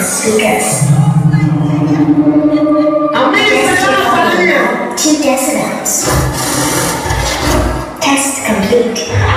speakers. Amazing! 2 decibels. Test complete.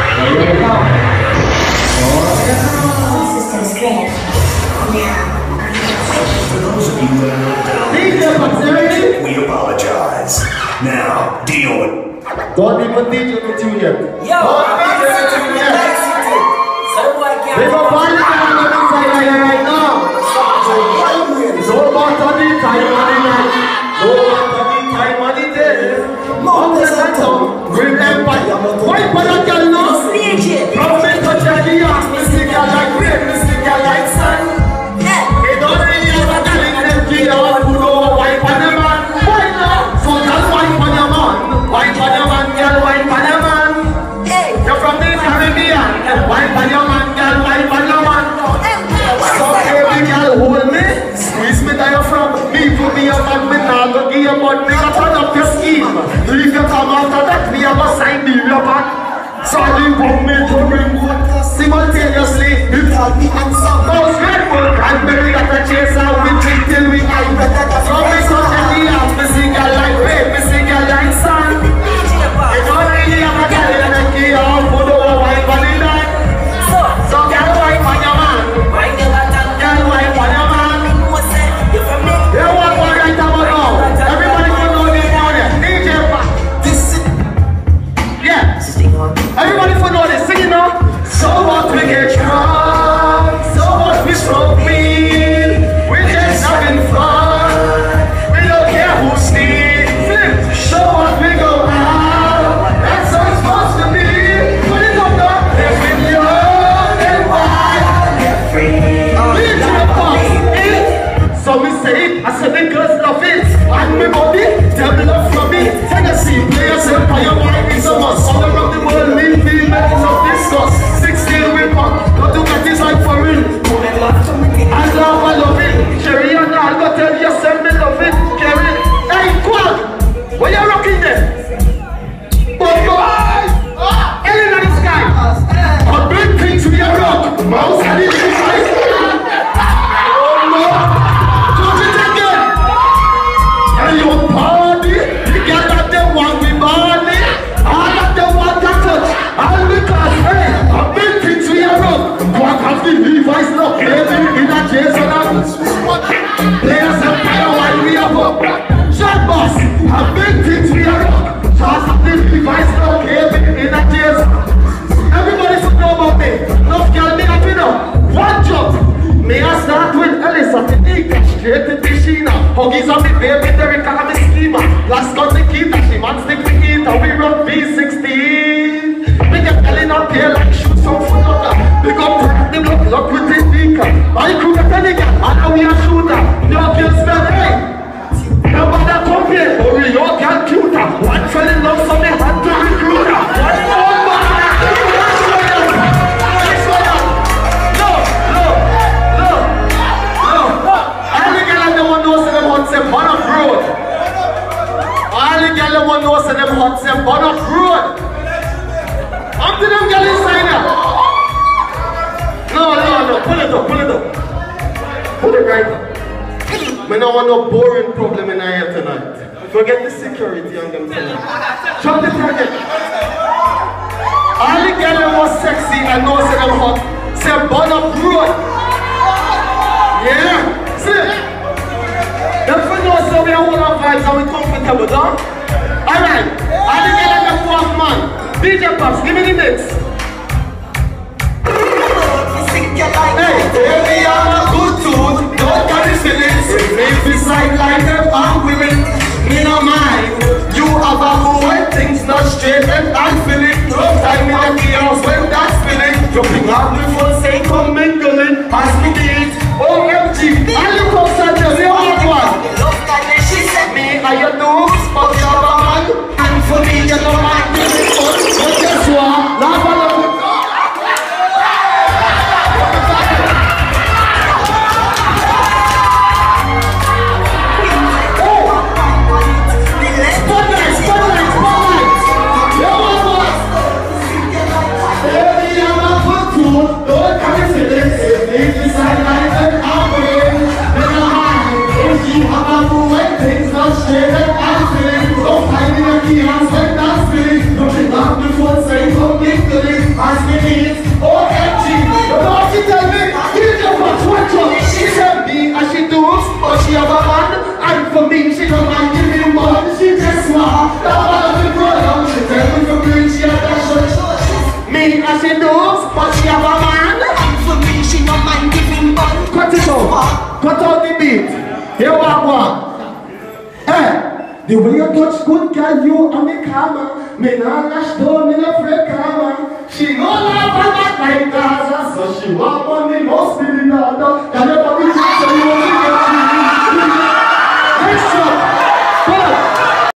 Systems clear. Now, for those of you that are down, we apologize. Now, deal with. Don't even DJ with you yet. Yo, don't DJ with you yet. There's a party going on inside here right now. So about to the time money night. So about to the time money day. Mountains and town, bring empire. Why for that girl now? From me to Jackie, me see girl like rain, me see girl like sun. They don't really have a girl in them key, they want to go wipe on the man. Why not? So just wipe on your man. Wipe on your man, girl, wipe on your man. You're from the Caribbean. Wipe on your man, girl, wipe on your man. So baby girl, hold me. Squeeze me that you're from. Me put me up and me now go give you but me not turn up your scheme. If you come after that, me have a sign the your back. So you want me to bring water simultaneously. You tell me answer. Those grateful cranberry that I chase out with drink till we eye better. So me so jelly out, me sing a like rain, me sing a like sun. You don't really have a girl in the key or put over wipe on the night. So girl wipe on your man. Girl wipe on your man. You want one right about now. Everybody can know this now there. DJ Pat. Yeah. Everybody for know this. Sing it now. So what we get drunk. So what we smoke weed. We're just having fun. We don't care who sneaks. Flip. Show what we go out. That's how it's supposed to be. Put it up now. If we're young and wild. Get free. DJ Pat. So we say it. I said the girls love it. And my body. Them love from me. Tennessee players empire. Why is a must. All around the world. Leave females of discuss. 16 we pop. Got to get this like for real. I love it. Cherry and I'll go tell you send me love it. Carry. Hey, Quad. What you rocking there? Bongo. Alien in the sky. A big thing to your rock. Mouse and it is right. Oh no. Don't you take it? And your party. You got that them one we body. All of them want to touch. All because, hey, a big thing to your rock. Quack of the Levi's look. Baby, in a Jason and players empire while we are up. Shot boss. A big thing to your rock. Shots of the Levi's look. Baby, in a Jason. Everybody should know about me. Enough girl, me up in up. One job. May I start with Elisa, Tanika, straight to Tishina. Huggies on me, baby, Derek, I'm a schemer. Last got Nikita, she wants the Nikita. We run B16. We get telling up here like shoot some foot up there. Big up the luck with the speaker. I could get telling you, I know we are shooter. Your kills spell, hey. Nobody come here, but we all got cuter. One fell in love, so they had to recruit her. One more man. Burn up road. All the girls want to know say them hot say burn up road. Up to them girls inside here. No. Pull it up. Pull it right up. Me don't want no boring problem in here tonight. Forget the security on them tonight. Drop the target. All the girls want sexy and know say them hot. Say burn up road. Yeah. See. Them for know so we are all our vibes and we comfortable, huh? Alright, all the girls like a fourth man. DJ Pops, give me the mix. Hey, baby, I'm a good tooth. Don't carry feelings. If we side like them and women, me no mind. You have a mood when things not straight and I feel it. Don't time in the chaos when that's feeling. Jumping up the phone, say come mingling. Pass me the heat. OMG, I look outside the hot one. She said me, how you do? But you're a man. And for me, you know my but guess what? Laugh a lot. Spotlight. Baby, I'm a foot too. Don't carry feelings. If they decide like that, I'm say that I'm feeling. Don't find me a key and spend that feeling. Nothing back before saying come big to this. As me needs, OMG. You know what she tell me? You just want to watch her. She said me and she does, but she have a man. And for me, she don't mind giving money. She just want that one of the brother. She tell me to bring she had that short. Me and she does, but she have a man. And for me, she don't mind giving money. Cut it out. Cut out the beat. Here one. Hey, the way you touch good girl, you and me karma. Me nah lash down, me no afraid karma. She no love her back like Gaza, so she want money, must be the daughter.